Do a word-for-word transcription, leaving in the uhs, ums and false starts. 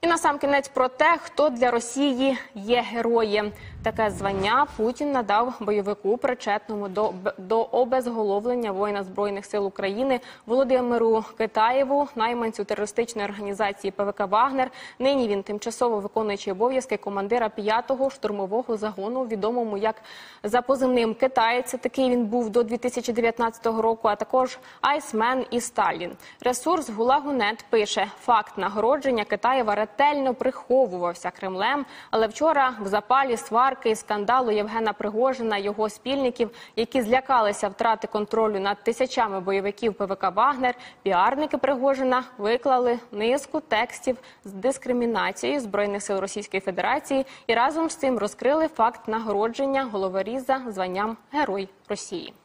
І насамкінець про те, хто для Росії є героєм. Таке звання Путін надав бойовику, причетному до, до обезголовлення воїна Збройних сил України Володимиру Китаєву, найманцю терористичної організації ПВК «Вагнер». Нині він тимчасово виконуючий обов'язки командира п'ятого штурмового загону, відомому як за позивним «Китаєць». Такий він був до дві тисячі дев'ятнадцятого року, а також «Айсмен» і «Сталін». Ресурс «Гулагу.нет» пише, факт нагородження Китаєва ретельно приховувався Кремлем, але вчора в запалі сварки і скандалу Євгена Пригожина, його спільників, які злякалися втрати контролю над тисячами бойовиків ПВК «Вагнер», піарники Пригожина виклали низку текстів з дискримінацією Збройних сил Російської Федерації і разом з цим розкрили факт нагородження головоріза званням Герой Росії.